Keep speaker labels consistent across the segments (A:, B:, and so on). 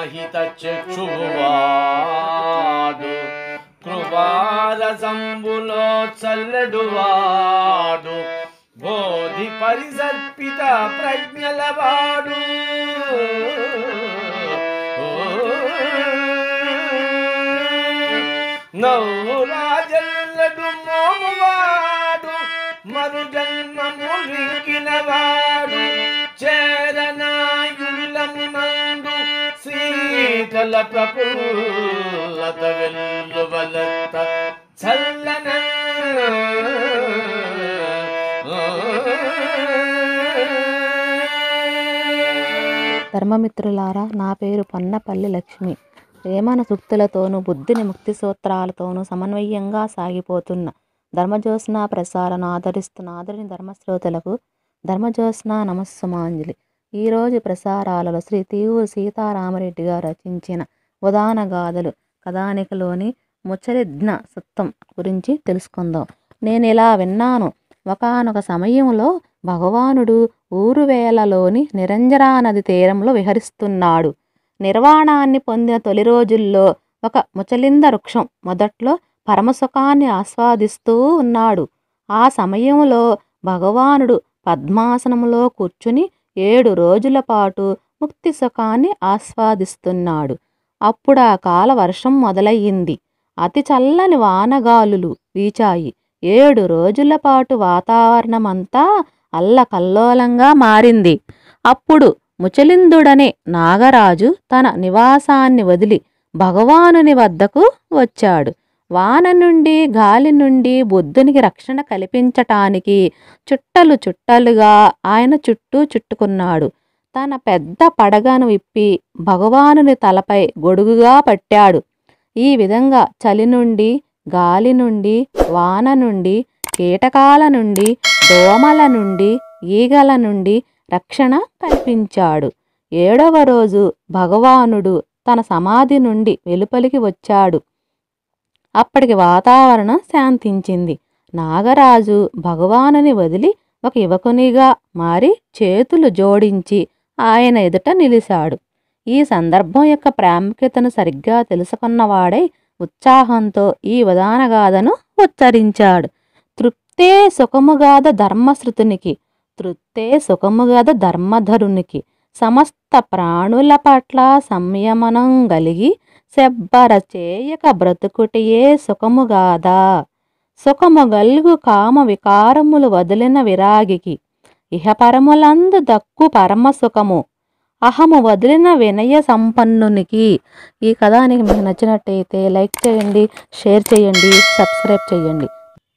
A: మహిత చక్షువాడు కృపారసంబులో చల్లడువాడు బోధి పరిసర్పిత ప్రజ్ఞలవాడు నౌరాజల్లడు మోమువాడు మరు జన్మములికినవాడు చేరనాయులమునందు శీతల ప్రఫుల్లత వెల్లువలత చల్లన
B: ధర్మమిత్రులారా, నా పేరు పన్నపల్లి లక్ష్మి. వేమన సూక్తులతోనూ బుద్ధుని ముక్తి సూత్రాలతోనూ సమన్వయంగా సాగిపోతున్న ధర్మజ్యోత్స్న ప్రసారాలను ఆదరిస్తున్న ఆదరణి ధర్మశ్రోతలకు ధర్మజ్యోత్స్న నమస్సుమాంజలి. ఈరోజు ప్రసారాలలో శ్రీ తీవూరు సీతారామరెడ్డి గారు రచించిన ఉదాన గాథలు కథానికలోని ముచ్చరిజ్ఞ సత్తం గురించి తెలుసుకుందాం. నేను ఇలా విన్నాను. ఒకానొక సమయంలో భగవానుడు ఊరువేలలోని నిరంజరా నది తీరంలో విహరిస్తున్నాడు. నిర్వాణాన్ని పొందిన తొలి రోజుల్లో ఒక ముచలింద వృక్షం మొదట్లో పరమసుఖాన్ని ఆస్వాదిస్తూ ఉన్నాడు. ఆ సమయంలో భగవానుడు పద్మాసనంలో కూర్చుని 7 రోజుల పాటు ముక్తి సుఖాన్ని ఆస్వాదిస్తున్నాడు. అప్పుడు ఆ కాల వర్షం మొదలయ్యింది. అతి చల్లని వానగాలులు వీచాయి. 7 రోజుల పాటు వాతావరణమంతా అల్లకల్లోలంగా మారింది. అప్పుడు ముచలిందుడనే నాగరాజు తన నివాసాన్ని వదిలి భగవానుని వద్దకు వచ్చాడు. వాన నుండి గాలి నుండి బుద్ధునికి రక్షణ కల్పించటానికి చుట్టలు చుట్టలుగా ఆయన చుట్టూ చుట్టుకున్నాడు. తన పెద్ద పడగను విప్పి భగవానుని తలపై గొడుగుగా పట్టాడు. ఈ విధంగా చలి నుండి, గాలి నుండి, వాన నుండి, కీటకాల నుండి, దోమల నుండి, ఈగల నుండి రక్షణ కల్పించాడు. 7వ రోజు భగవానుడు తన సమాధి నుండి వెలుపలికి వచ్చాడు. అప్పటికి వాతావరణం శాంతించింది. నాగరాజు భగవానుని వదిలి ఒక యువకునిగా మారి చేతులు జోడించి ఆయన ఎదుట నిలిచాడు. ఈ సందర్భం యొక్క ప్రాముఖ్యతను సరిగ్గా తెలుసుకున్నవాడై ఉత్సాహంతో ఈ ఉదానగాథను ఉచ్చరించాడు. తృప్తే సుఖముగాద ధర్మశ్రుతునికి, తృప్తే సుఖముగాద ధర్మధరునికి, సమస్త ప్రాణుల పట్ల సంయమనం గలిగి సెబ్బర చేయక బ్రతుకుటయే సుఖముగాదా. సుఖము గల్గు కామ వికారములు వదిలిన విరాగికి, ఇహపరములందు దక్కు పరమసుఖము, అహము వదిలిన వినయ సంపన్నునికి. ఈ కథానికి మీకు నచ్చినట్టయితే లైక్ చేయండి, షేర్ చేయండి, సబ్స్క్రైబ్ చేయండి.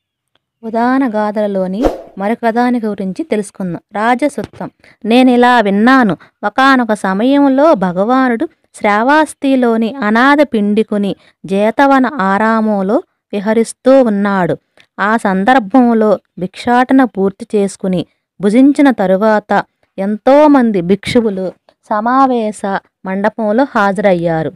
B: ఉదాన గాథలలోని మరొక కథానిక గురించి తెలుసుకుందాం. రాజసూత్తం. నేను ఇలా విన్నాను. ఒకానొక సమయంలో భగవానుడు శ్రావస్తిలోని అనాథ పిండికుని జేతవన ఆరామంలో విహరిస్తూ ఉన్నాడు. ఆ సందర్భంలో భిక్షాటన పూర్తి చేసుకుని భుజించిన తరువాత ఎంతోమంది భిక్షువులు సమావేశ మండపంలో హాజరయ్యారు.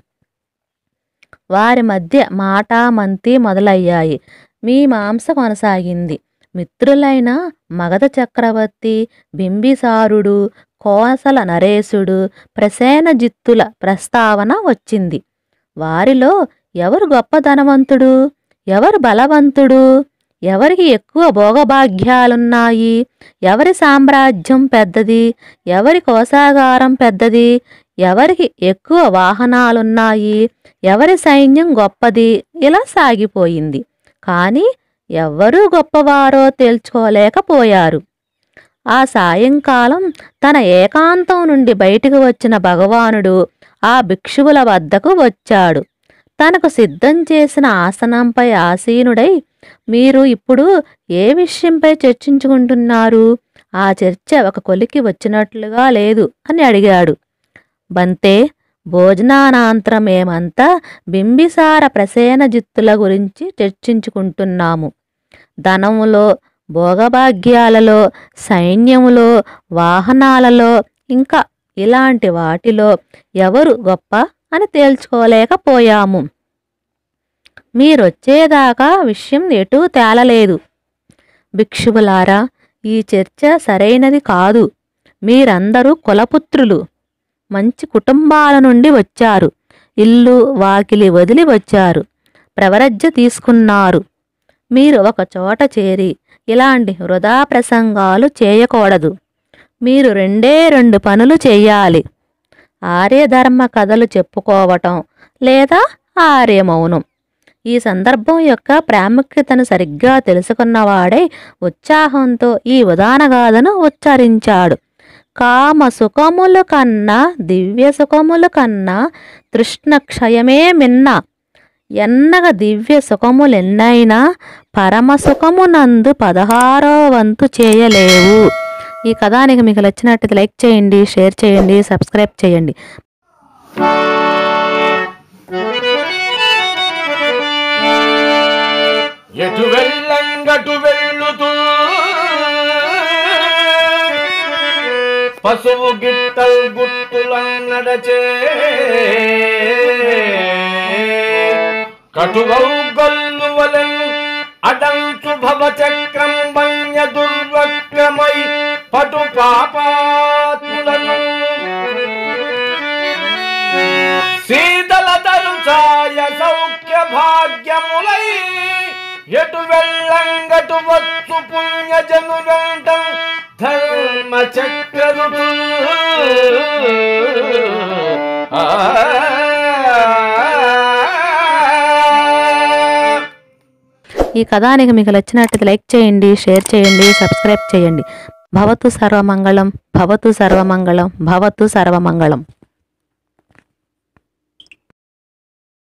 B: వారి మధ్య మాటామంతి మొదలయ్యాయి. మీమాంస కొనసాగింది. మిత్రులైన మగధ చక్రవర్తి, బింబిసారుడు, కోసల నరేశుడు, ప్రసేనజిత్తుల ప్రస్తావన వచ్చింది. వారిలో ఎవరు గొప్ప ధనవంతుడు, ఎవరు బలవంతుడు, ఎవరికి ఎక్కువ భోగభాగ్యాలున్నాయి, ఎవరి సామ్రాజ్యం పెద్దది, ఎవరి కోశాగారం పెద్దది, ఎవరికి ఎక్కువ వాహనాలున్నాయి, ఎవరి సైన్యం గొప్పది, ఇలా సాగిపోయింది. కానీ ఎవ్వరూ గొప్పవారో తేల్చుకోలేకపోయారు. ఆ సాయంకాలం తన ఏకాంతం నుండి బయటికి వచ్చిన భగవానుడు ఆ భిక్షువుల వద్దకు వచ్చాడు. తనకు సిద్ధం చేసిన ఆసనంపై ఆసీనుడై, మీరు ఇప్పుడు ఏ విషయంపై చర్చించుకుంటున్నారు? ఆ చర్చ ఒక కొలికి వచ్చినట్లుగా లేదు అని అడిగాడు. బంతే, భోజనానంతరం మేమంతా బింబిసార ప్రసేనజిత్తుల గురించి చర్చించుకుంటున్నాము. ధనములో, భోగభాగ్యాలలో, సైన్యములో, వాహనాలలో, ఇంకా ఇలాంటి వాటిలో ఎవరు గొప్ప అని తేల్చుకోలేకపోయాము. మీరొచ్చేదాకా విషయం ఎటూ తేలలేదు. భిక్షువులారా, ఈ చర్చ సరైనది కాదు. మీరందరూ కులపుత్రులు. మంచి కుటుంబాల నుండి వచ్చారు. ఇల్లు వాకిలి వదిలి వచ్చారు. ప్రవరజ్య తీసుకున్నారు. మీరు ఒక చోట చేరి ఇలాంటి వృధా ప్రసంగాలు చేయకూడదు. మీరు రెండు పనులు చేయాలి. ఆర్యధర్మ కథలు చెప్పుకోవటం లేదా ఆర్యమౌనం. ఈ సందర్భం యొక్క ప్రాముఖ్యతను సరిగ్గా తెలుసుకున్నవాడై ఉత్సాహంతో ఈ ఉదానగాథను ఉచ్చరించాడు. కామ సుఖముల కన్నా దివ్య సుఖముల కన్నా తృష్ణక్షయమే మిన్న. ఎన్నగ దివ్య సుఖములెన్నైనా పరమసుఖమునందు 16వ వంతు చేయలేవు. ఈ కథానికి మీకు నచ్చినట్లయితే లైక్ చేయండి, షేర్ చేయండి, సబ్స్క్రైబ్ చేయండి.
A: ఎటు వెళ్ళంగటు వెళ్ళుతూ పశువు గిట్టల్ గుట్టులన్నడచే కటువౌ గొల్లు వలెన్ అడంచు భవచక్రం వన్య దుర్వక్రమై పటు పాపాత్ములను శీతల తరుచాయ సౌఖ్య భాగ్యములై ఎటు వెళ్ళంగటు వచ్చు పుణ్యజనులంటం ధర్మ చక్రరుడు.
B: ఈ కథానికి మీకు నచ్చినట్లయితే లైక్ చేయండి, షేర్ చేయండి, సబ్స్క్రైబ్ చేయండి. భవతు సర్వమంగళం, భవతు సర్వమంగళం, భవతు సర్వమంగళం.